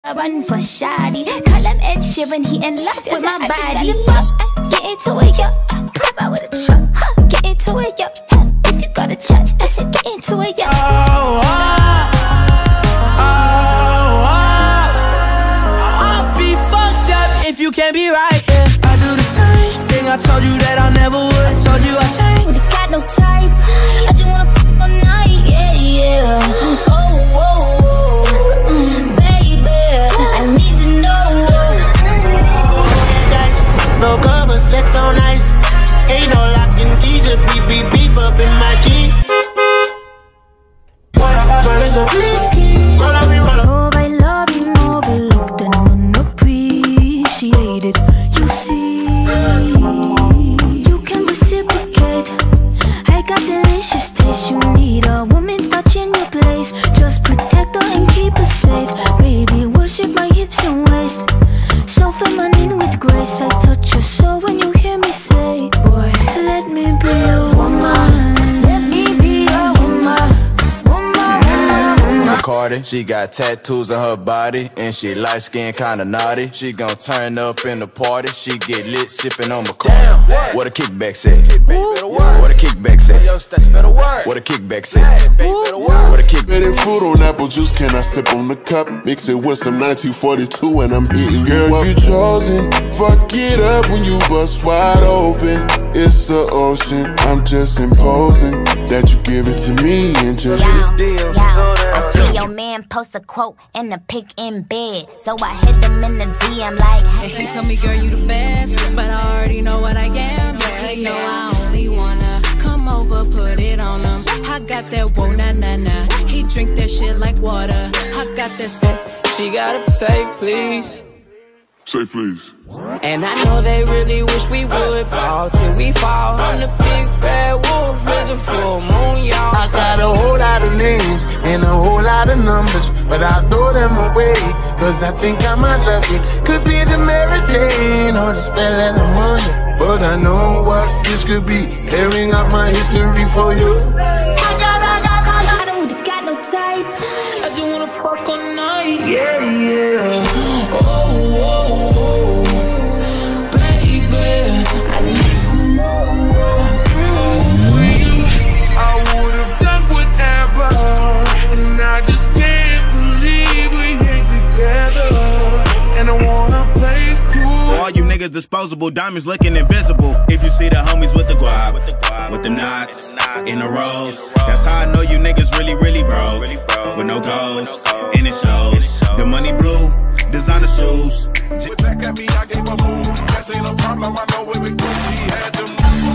I run for shoddy. Call him Ed Sheeran, he in love with my body. Get into it, yo. Pop out with a truck. Get into it, yo. If you go to church, I said get into it, yo. I'll be fucked up if you can't be right, yeah. I do the same thing I told you that I never would. I told you I changed. You got no tights. I just wanna fuck all night, yeah, yeah. No cover, sex on ice. Ain't no locking key, just beep, beep, beep up in my Jeep. Oh, I love you, overlooked and unappreciated. You see, you can reciprocate. I got delicious taste. You need a woman's touch in your place. Just protect her and keep her safe. Baby, worship my hips and waist. So feminine with grace, I touch your soul when you hear me say, boy, let me be a woman. Let me be a woman. Cardi, she got tattoos on her body, and she light skin kinda naughty. She gon' turn up in the party, she get lit sippin' on Bacardi. What a kickback say? What a kickback say? What a kickback say? What a kickback. Better fruit on apple juice, can I sip on the cup? Mix it with some 1942 and I'm hitting. Girl, you chosen. Fuck it up when you bust wide open. It's the ocean, I'm just imposing that you give it to me and just I see your man post a quote and a pic in bed, so I hit him in the DM like, hey. And he told me, girl, you the best, but I already know what I am. Yeah, he know I only wanna come over, put it on him. I got that whoa, nah, nah, nah. He drink that shit like water. I got that shit. She gotta say please. say please. And I know they really wish we would ball till we fall. I'm the big bad wolf, it's a full moon, y'all. I got a whole lot of names and a whole lot of numbers, but I throw them away, cause I think I might love you. Could be the Mary Jane or the spell of the money, but I know what this could be, airing out my history for you. I don't got no tights. I just wanna fuck all night. Yeah, yeah. Disposable diamonds looking invisible. If you see the homies with the guap, with the knots in the rows, that's how I know you niggas really, really broke. With no goals, and it shows. The money blue, designer shoes. Back at me, I gave a move. That ain't a problem, I know where we go. She had them.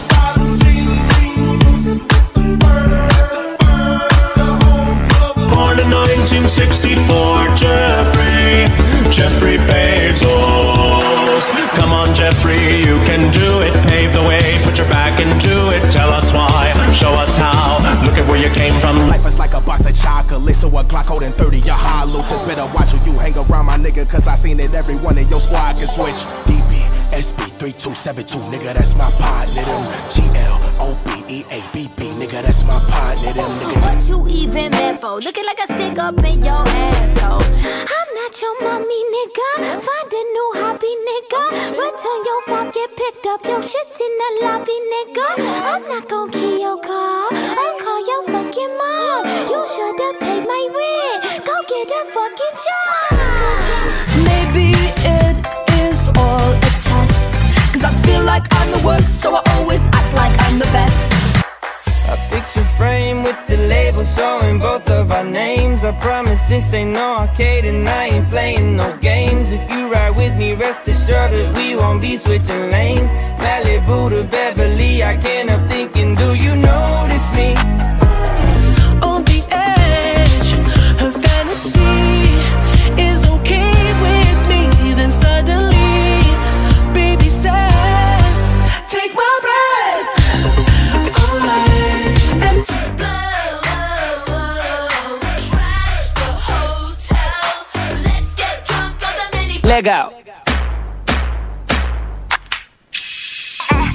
Born in 1964, Jeffrey Bezos. Come on, Jeffrey, you can do it. Pave the way, put your back into it. Tell us why, show us how. Look at where you came from. Life is like a box of chocolate, so a Glock holding 30 your hollow. Just better watch who you hang around, my nigga, cause I seen it. Everyone in your squad can switch. DB, SB, 3272, nigga, that's my partner. Them GL, OB, EA, BB, nigga, that's my partner. Them nigga. What you even meant for? Looking like a stick up in your asshole. I'm not your mommy, nigga. Find a new hobby, nigga. Return your phone, get picked up. Your shit's in the lobby, nigga. I'm not gon' key your car. I'll call your fucking mom. You should've paid my rent. Go get a fucking job. Maybe it is all a test, cause I feel like I'm the worst, so I always act like I'm the best. A picture frame with the label showing both of our names. I promise this ain't no arcade and I ain't playing no games. If you ride with me, rest assured that we won't be switching lanes. Malibu to Beverly, I can't help thinking, do you notice me? On the edge of fantasy is okay with me, then suddenly baby says, take my breath away. Leg out.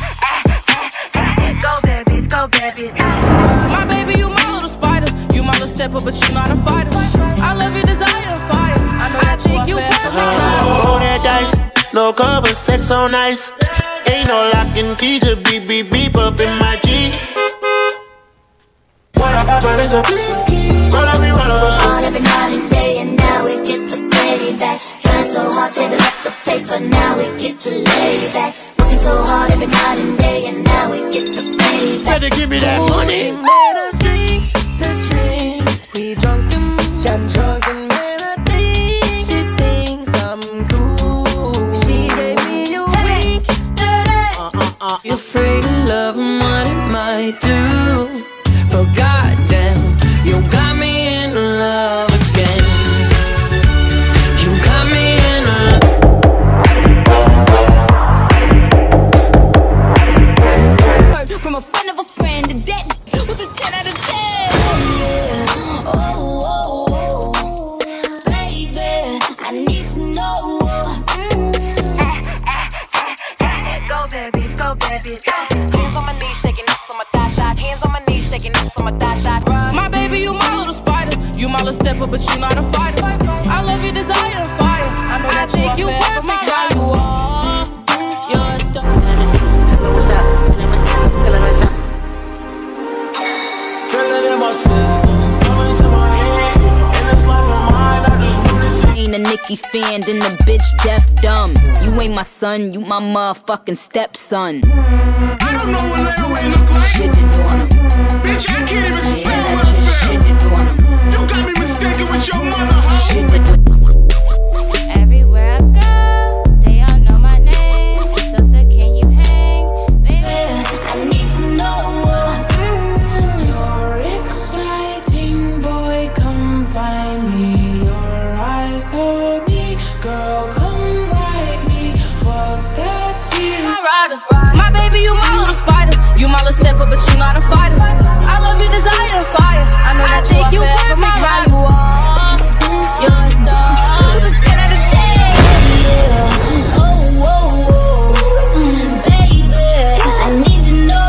Go babies, go babies. My baby, you my little spider. You my little stepper, but you not a fighter. I love your desire and fire. I know that think you perfect. Roll that dice, no cover, sex on ice. Ain't no lock and key to beep, beep, beep up in my G. What I got, but it's a roll up, we roll up. Hard every night and day, and now we get to pay back. Trying so hard, saving up the paper, now we get to lay back. Working so hard every night and day, and now we get to pay back. Better give me that money. She made us drinks to drink. We drunk and got drunk and made her think she thinks I'm cool. She gave me a wink. You're afraid of love and what it might do, but goddamn, you got me in love again. You got me in love. From a friend of a friend, to that was a 10 out of 10. Oh, oh, oh, baby, I need to know. Go babies, go babies. Hands on my knees, shaking up for my thigh shot. Hands on my knees, shaking up for my thigh shot. My baby, you my little spider. You my little stepper, but you not a fighter. I love your desire and fire. I know that think you perfect. How you are. You're a star. Feel it in my system, coming to my head. In this life of mine, I just wanna see. Ain't a Nicki fan, then the bitch deaf dumb. You ain't my son, you my motherfucking stepson. I don't know what that way look like. Shit you doing? Bitch, I can't even Yeah, spell that what I shit feel. you doing? You got me mistaken with your mother, hoe. Shit you doing? Everywhere I go, they all know my name. So can you hang, baby? I need to know. You're exciting, boy, come find me. Your eyes told me, girl, come ride me. Fuck that team. My baby, you my little spider. You my little stepper, but you not a fighter. I love your desire and fire. I know that think you perfect. How you are. You're a star. 10 out of 10. Oh, oh, oh, baby, I need to know.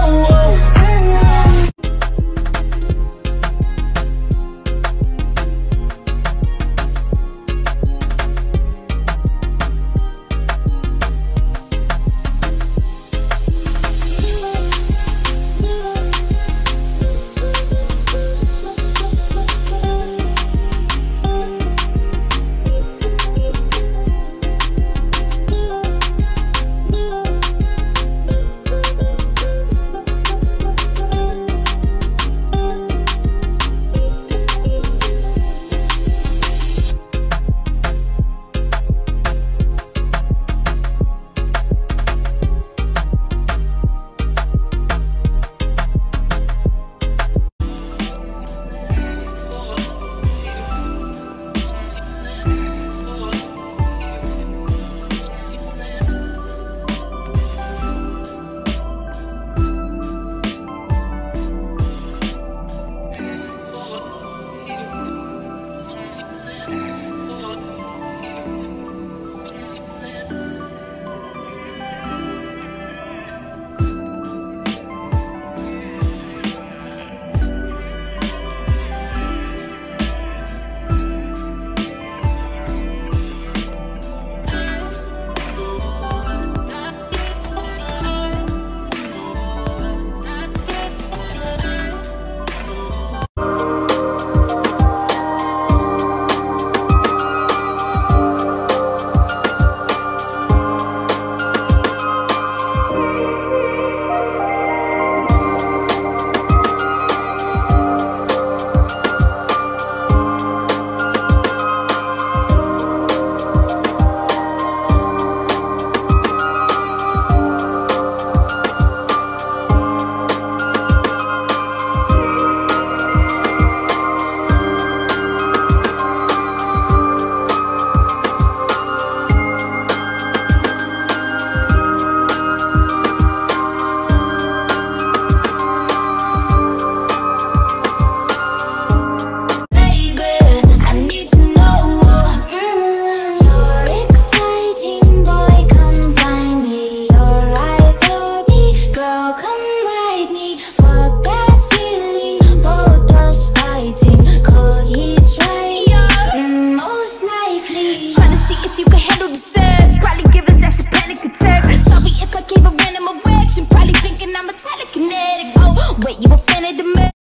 Wait, you a